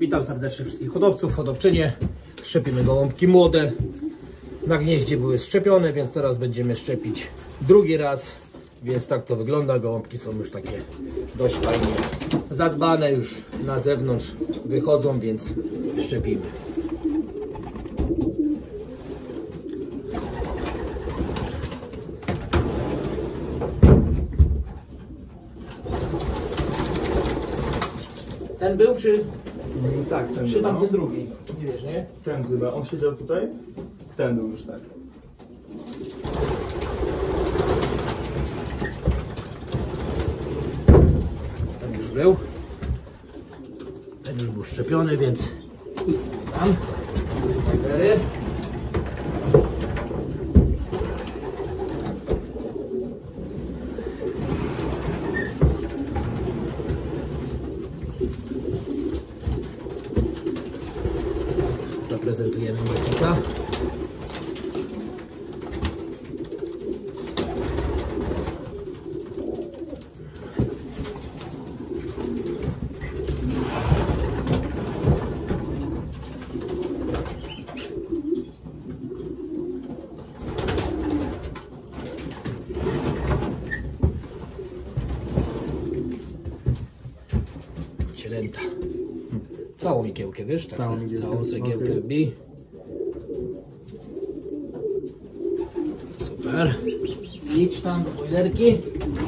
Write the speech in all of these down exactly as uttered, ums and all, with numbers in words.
Witam serdecznie wszystkich hodowców, hodowczynie. Szczepimy gołąbki młode. Na gnieździe były szczepione, więc teraz będziemy szczepić drugi raz. Więc tak to wygląda. Gołąbki są już takie dość fajnie zadbane. Już na zewnątrz wychodzą, więc szczepimy. Ten był, czy, tak, ten czy tamten drugi? Nie wiesz, nie? Ten chyba, on siedział tutaj, ten był już tak. Ten już był. Ten już był szczepiony, więc nic tam. Cztery. Zaprezentujemy mocnika. Cielęta. Całą igiełkę, wiesz? Tak, całą igiełkę, całą cegiełkę okay. Bij. Super. Idź tam do bojlerki.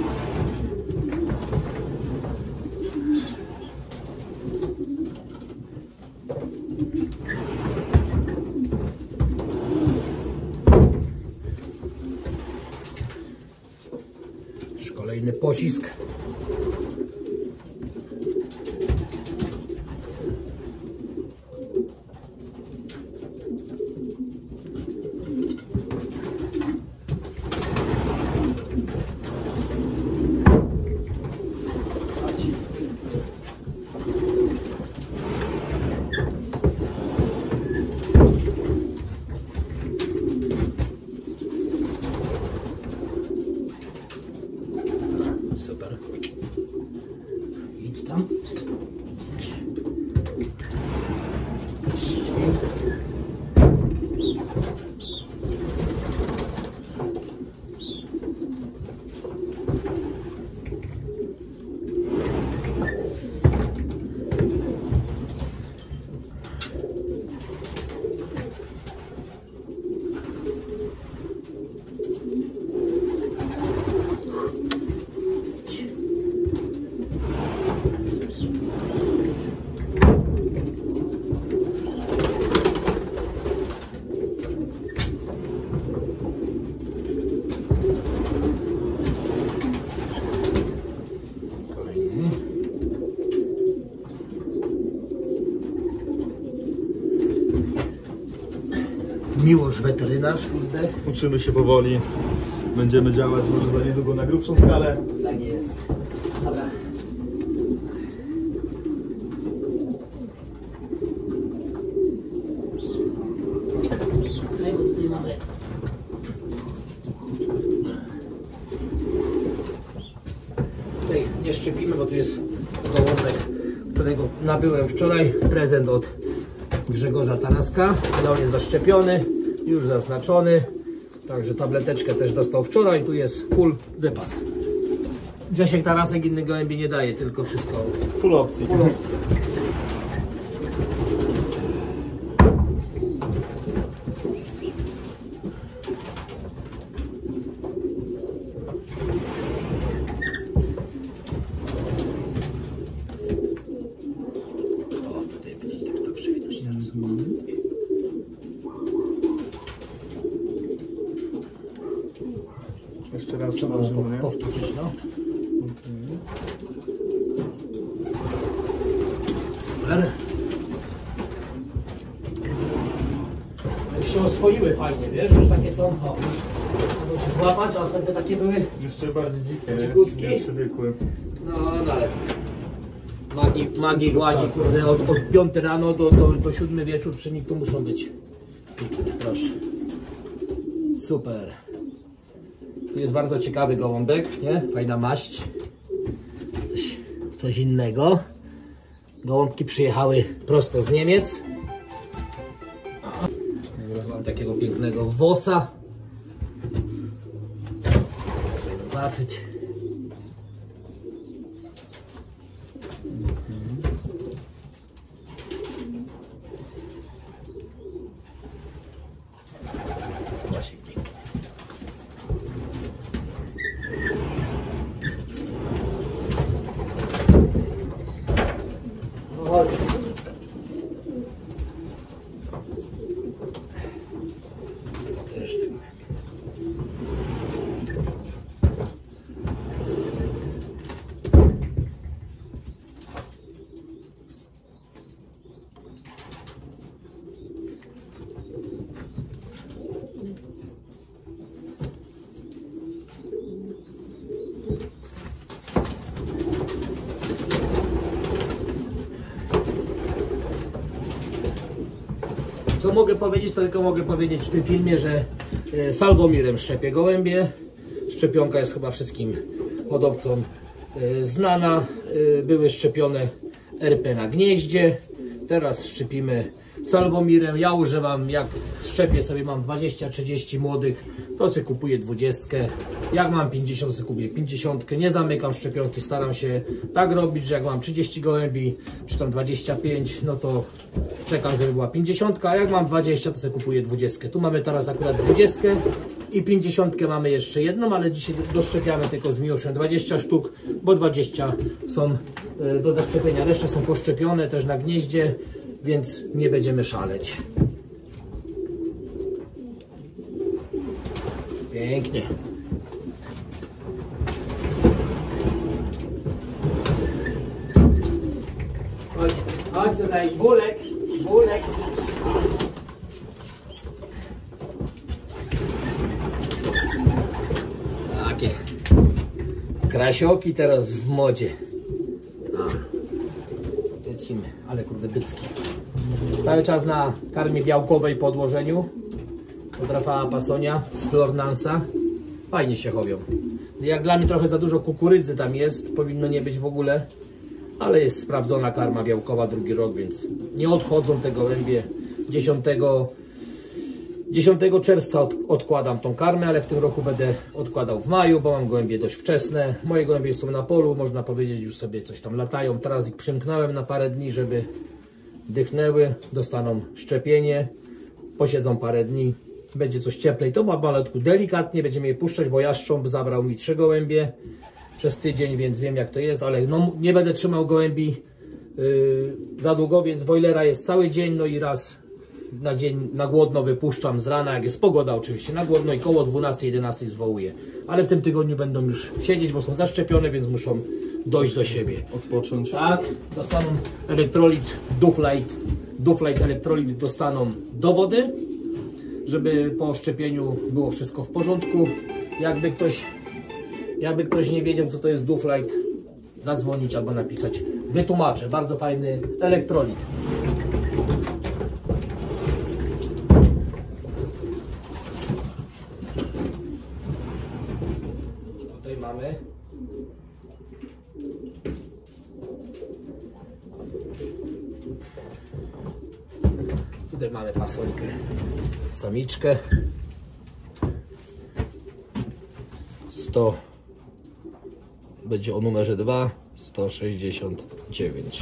Już kolejny pocisk. Super. Idź tam. Idź. Miłosz weterynarz, kurde. Uczymy się powoli, będziemy działać może za niedługo na grubszą skalę. Tak jest. Dobra. Nie mamy. Tutaj nie szczepimy, bo tu jest gołąbek, którego nabyłem wczoraj. Prezent od Grzegorza Taraska, ale on jest zaszczepiony, już zaznaczony, także tableteczkę też dostał wczoraj, tu jest full wypas. Grzesiek Tarasek innych gołębi nie daje, tylko wszystko Full opcji. Full opcji. Jeszcze raz trzeba po, powtórzyć, no. Okay. Super. Już się oswoiły fajnie, wiesz, już takie są, o, mogą się złapać, a ostatnio takie były jeszcze bardziej dzikie, dzikuski. nie przebiegły. No, no ale magii, magii gładzi, kurde, od, od piątej rano do, do, do siódmej wieczór przy nich tu muszą być. Proszę. Super. Tu jest bardzo ciekawy gołąbek, nie? Fajna maść. Coś innego. Gołąbki przyjechały prosto z Niemiec. Mam takiego pięknego wosa. Zobaczyć. Właśnie pięknie. Chodź. Co mogę powiedzieć, to tylko mogę powiedzieć w tym filmie, że Salwomirem szczepię gołębie. Szczepionka jest chyba wszystkim hodowcom znana. Były szczepione R P na gnieździe. Teraz szczepimy Salwomirem. Ja używam, jak szczepię sobie, mam dwadzieścia trzydzieści młodych, to sobie kupuję dwudziestkę. Jak mam pięćdziesiąt, to kupuję pięćdziesiątkę. Nie zamykam szczepionki, staram się tak robić, że jak mam trzydzieści gołębi, czy tam dwadzieścia pięć, no to czekam, żeby była pięćdziesiątka, a jak mam dwadzieścia, to sobie kupuję dwudziestkę. Tu mamy teraz akurat dwudziestkę i pięćdziesiątkę mamy jeszcze jedną, ale dzisiaj doszczepiamy tylko z Miłoszem dwadzieścia sztuk, bo dwadzieścia są do zaszczepienia. Resztę są poszczepione też na gnieździe, więc nie będziemy szaleć. Pięknie. Chodź, chodź tutaj, bulek, bulek. Takie krasioki teraz w modzie. Lecimy, ale kurde bycki. Cały czas na karmie białkowej po odłożeniu od Rafała Pasonia z Flornansa. Fajnie się chowią. Jak dla mnie trochę za dużo kukurydzy tam jest, powinno nie być w ogóle, ale jest sprawdzona karma białkowa drugi rok, więc nie odchodzą te gołębie. dziesiątego czerwca od, odkładam tą karmę, ale w tym roku będę odkładał w maju, bo mam gołębie dość wczesne. Moje gołębie są na polu, można powiedzieć, już sobie coś tam latają. Teraz ich przymknąłem na parę dni, żeby dychnęły, dostaną szczepienie, posiedzą parę dni, będzie coś cieplej. To ma malutku delikatnie, będziemy je puszczać, bo jastrząb zabrał mi trzy gołębie przez tydzień, więc wiem jak to jest, ale no, nie będę trzymał gołębi yy, za długo, więc boilera jest cały dzień, no i raz na dzień na głodno wypuszczam z rana, jak jest pogoda oczywiście, na głodno i koło dwunastej jedenastej zwołuję. Ale w tym tygodniu będą już siedzieć, bo są zaszczepione, więc muszą dojść do siebie. Odpocząć. Tak, dostaną elektrolit, Duflight, Duflight elektrolit dostaną do wody, żeby po szczepieniu było wszystko w porządku. Jakby ktoś, jakby ktoś nie wiedział, co to jest Duflight, zadzwonić albo napisać. Wytłumaczę, bardzo fajny elektrolit. Tutaj mamy Tutaj mamy pasonkę, samiczkę. sto będzie o numerze dwa, sto sześćdziesiąt dziewięć.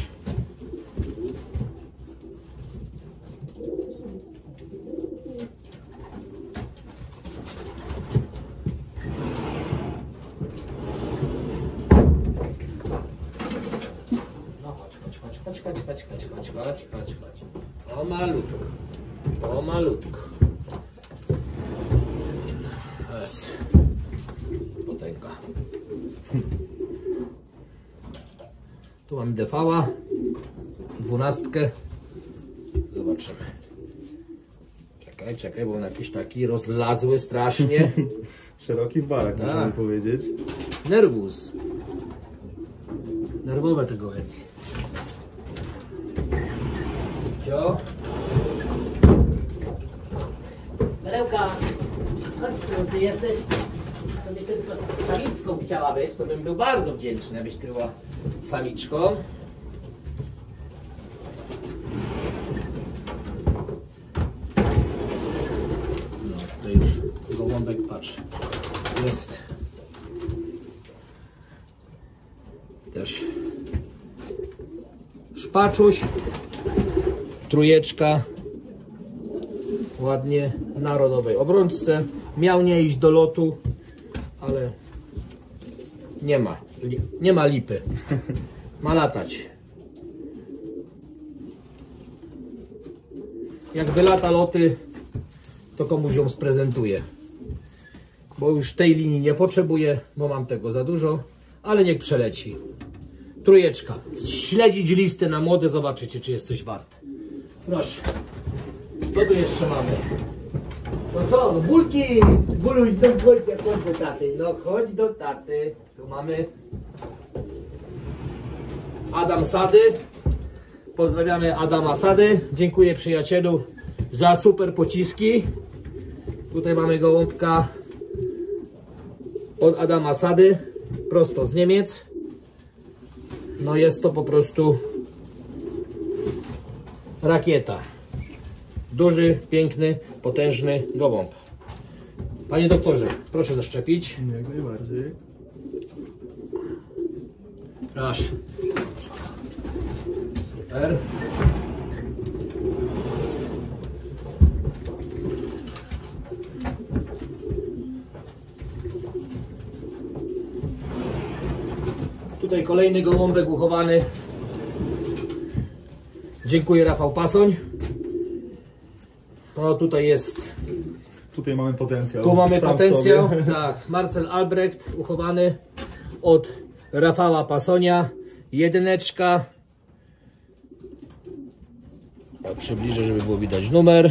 No chodź, chodź, chodź, chodź, chodź, chodź, chodź, chodź, chodź, chodź, chodź. O malutko, o malutko. Jest. Potęga. Tu mam D V-a, dwunastkę. Zobaczymy. Czekaj, czekaj, bo on jakiś taki rozlazły strasznie. Szeroki w barach, tak, można powiedzieć. Nerwus. Nerwowe te gołębie. Cio. Perełka, chodź tu, ty jesteś. To byś tylko samicką chciała być, to bym był bardzo wdzięczny, abyś ty była samiczką. gołąbek, patrz, jest też szpaczuś, trójeczka, ładnie, w narodowej obrączce. Miał nie iść do lotu, ale nie ma, nie ma lipy, ma latać. Jak wylata loty, to komuś ją sprezentuję, bo już tej linii nie potrzebuję, bo mam tego za dużo, ale niech przeleci. Trójeczka. Śledzić listę na młode, zobaczycie, czy jest coś warte. Proszę. Co tu jeszcze mamy? No co, no bulki! Buluś, no chodź, chodź do taty. No chodź do taty. Tu mamy Adam Sady. Pozdrawiamy Adama Sady. Dziękuję przyjacielu za super pociski. Tutaj mamy gołąbka od Adama Sady. Prosto z Niemiec. No jest to po prostu rakieta. Duży, piękny, potężny gołąb. Panie doktorze, proszę zaszczepić. Jak najbardziej. Proszę. Super. Tutaj kolejny gołąbek uchowany. Dziękuję, Rafał Pasoń. No tutaj jest. Tutaj mamy potencjał. Tu mamy Sam potencjał. sobie. Tak, Marcel Albrecht uchowany od Rafała Pasonia. Jedyneczka. O, przybliżę, żeby było widać numer.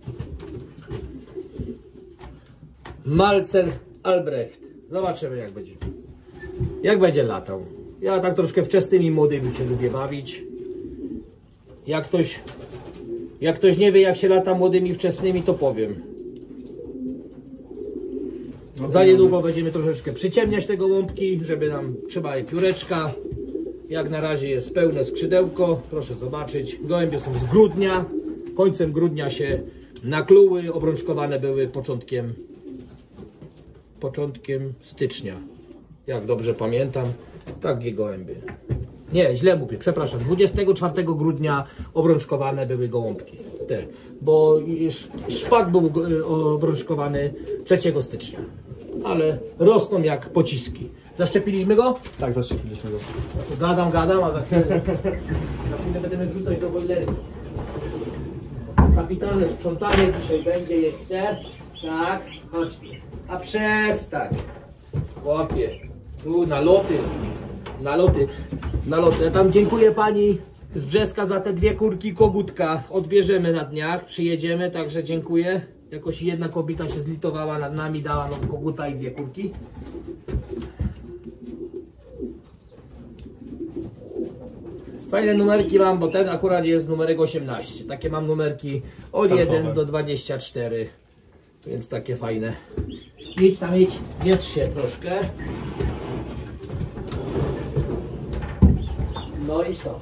Marcel Albrecht. Zobaczymy, jak będzie. Jak będzie latał. Ja tak troszkę wczesnymi młodymi się lubię bawić. Jak ktoś, jak ktoś nie wie, jak się lata młodymi wczesnymi, to powiem. No Za niedługo będziemy troszeczkę przyciemniać te gołąbki, żeby nam trzeba je pióreczka. Jak na razie jest pełne skrzydełko. Proszę zobaczyć. Gołębie są z grudnia. Końcem grudnia się nakluły. Obrączkowane były początkiem, początkiem stycznia. Jak dobrze pamiętam, takie gołębie. Nie, źle mówię, przepraszam. dwudziestego czwartego grudnia obrączkowane były gołąbki. Te, bo szpak był obrączkowany trzeciego stycznia. Ale rosną jak pociski. Zaszczepiliśmy go? Tak, zaszczepiliśmy go. Gadam, gadam, a za chwilę, za chwilę będziemy wrzucać do bojlerki. Kapitalne sprzątanie dzisiaj będzie jeszcze. Tak, chodźmy. A przestań. Chłopie, tu na loty, na loty, na loty. Ja tam dziękuję pani z Brzeska za te dwie kurki kogutka. Odbierzemy na dniach, przyjedziemy, także dziękuję. Jakoś jedna kobieta się zlitowała nad nami, dała nam koguta i dwie kurki. Fajne numerki mam, bo ten akurat jest numerek osiemnaście. Takie mam numerki od jeden do dwudziestu czterech. Więc takie fajne. Idź tam, idź, wietrz się troszkę. No i co?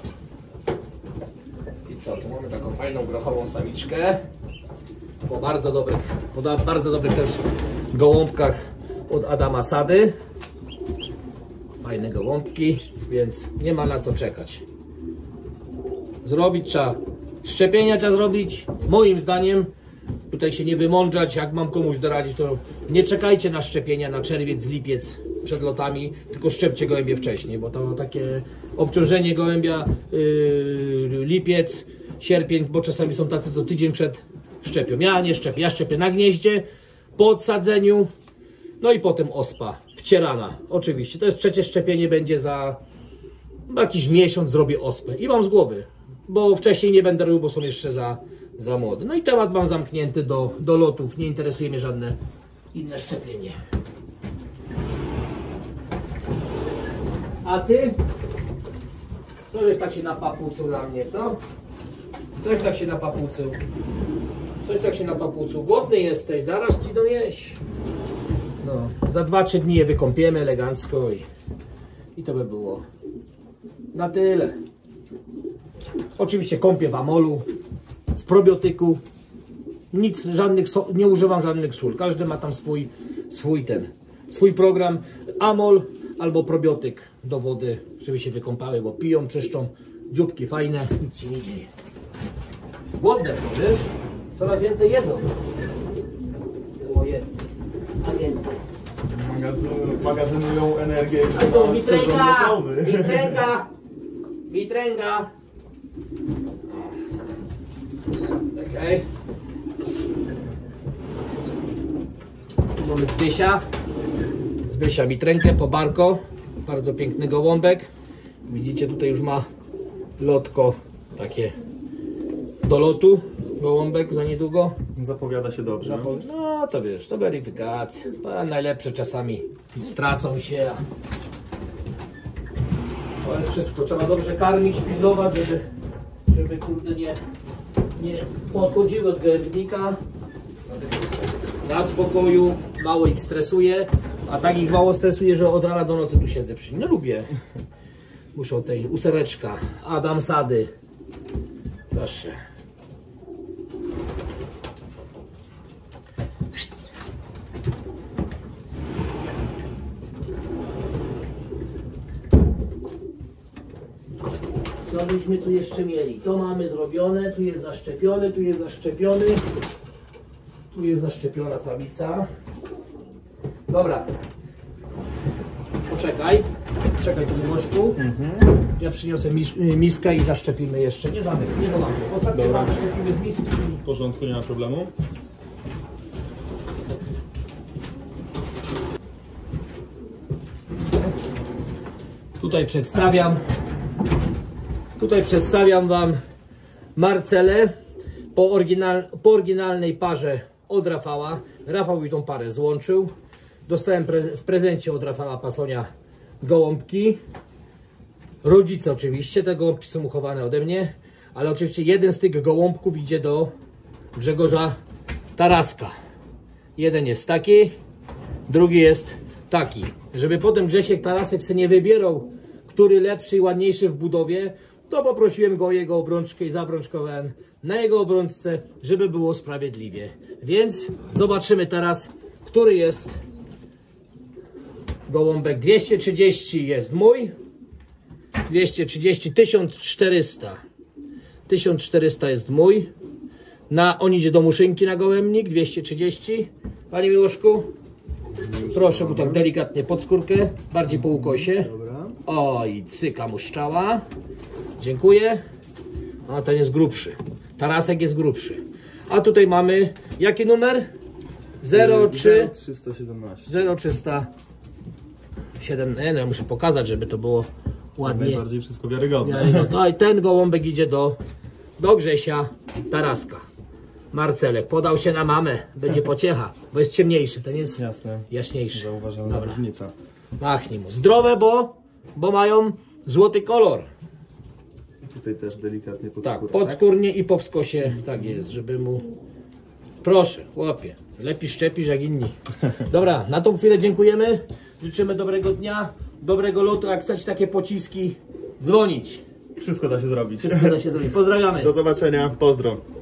I co? Tu mamy taką fajną grochową samiczkę. Po bardzo dobrych, po bardzo dobrych też gołąbkach od Adama Sady. Fajne gołąbki, więc nie ma na co czekać. Zrobić trzeba, szczepienia trzeba zrobić, moim zdaniem. Tutaj się nie wymądrzać, jak mam komuś doradzić, to nie czekajcie na szczepienia na czerwiec, lipiec przed lotami, tylko szczepcie gołębie wcześniej, bo to takie obciążenie gołębia yy, lipiec, sierpień, bo czasami są tacy, co tydzień przed szczepią. Ja nie szczepię, ja szczepię na gnieździe, po odsadzeniu, no i potem ospa, wcierana, oczywiście. To jest przecież szczepienie będzie za jakiś miesiąc, zrobię ospę i mam z głowy, bo wcześniej nie będę robił, bo są jeszcze za za młody. No i temat mam zamknięty do, do lotów. Nie interesuje mnie żadne inne szczepienie. A ty? Coś tak się napapucuł na mnie, co? Coś tak się napapucuł. Coś tak się napapucuł. Głodny jesteś, zaraz ci dojeść. No, za dwa trzy dni je wykąpiemy elegancko i, i to by było na tyle. Oczywiście kąpię w amolu, w probiotyku. nic, żadnych, so, nie używam żadnych sól. Każdy ma tam swój, swój ten, swój program. Amol albo probiotyk do wody, żeby się wykąpały, bo piją, czyszczą. Dzióbki fajne, nic się nie dzieje. Głodne są, wiesz? Coraz więcej jedzą. Te moje agenty. Magazyn, magazynują energię. A to witręga! Witręga! Witręga! Okej. Tu mamy Zbysia. Zbysia witrękę po barko. Bardzo piękny gołąbek. Widzicie, tutaj już ma lotko takie do lotu. Gołąbek za niedługo. Zapowiada się dobrze. No to wiesz, to weryfikacja. To najlepsze czasami stracą się. A... To jest wszystko. Trzeba dobrze karmić, pilnować, żeby, żeby kurde nie, nie podchodziły od gębnika. Na spokoju, mało ich stresuje, a tak ich mało stresuje, że od rana do nocy tu siedzę przy nim. No lubię. Muszę ocenić. Ósemeczka, Adam Sady. Proszę. Co byśmy tu jeszcze mieli? To mamy zrobione, tu jest zaszczepiony, tu jest zaszczepiony. Tu jest zaszczepiona samica. Dobra. Poczekaj. Czekaj tu Miłoszku. Mhm. Ja przyniosę mis miskę i zaszczepimy jeszcze. Nie zamykaj, nie dodam. Ostatnio zaszczepimy z miski. W porządku, nie ma problemu. Tutaj przedstawiam Tutaj przedstawiam Wam Marcelę po, oryginal, po oryginalnej parze od Rafała. Rafał mi tą parę złączył. Dostałem pre, w prezencie od Rafała Pasonia gołąbki. Rodzice oczywiście, te gołąbki są uchowane ode mnie, ale oczywiście jeden z tych gołąbków idzie do Grzegorza Taraska. Jeden jest taki, drugi jest taki. Żeby potem Grzesiek Tarasek sobie nie wybierał, który lepszy i ładniejszy w budowie, to poprosiłem go o jego obrączkę i zabrączkowałem na jego obrączce, żeby było sprawiedliwie. Więc zobaczymy teraz, który jest gołąbek. Dwieście trzydzieści jest mój, dwieście trzydzieści, tysiąc czterysta. tysiąc czterysta jest mój. Na, on idzie do muszynki na gołębnik, dwieście trzydzieści. Panie Miłoszku, proszę mu tak delikatnie pod skórkę, bardziej po ukosie. Oj, cyka mu szczała. Dziękuję. A ten jest grubszy. Tarasek jest grubszy. A tutaj mamy, jaki numer? zero trzy trzysta siedemnaście. zero trzysta siedem. Nie, no ja muszę pokazać, żeby to było ładnie. Najbardziej wszystko wiarygodne. No i ten gołąbek idzie do, do Grzesia Taraska. Marcelek podał się na mamę. Będzie pociecha, bo jest ciemniejszy. Ten jest Jasne. jaśniejszy. Zauważalna różnica. Machnij mu. Zdrowe, bo, bo mają złoty kolor. Tutaj też delikatnie pod Tak, skórę, podskórnie tak? I po wskosie tak jest, żeby mu... Proszę, chłopie, lepiej szczepisz jak inni. Dobra, na tą chwilę dziękujemy. Życzymy dobrego dnia, dobrego lotu. Jak chcecie takie pociski, dzwonić. Wszystko da się zrobić. Wszystko da się zrobić. Pozdrawiamy. Do zobaczenia, pozdro.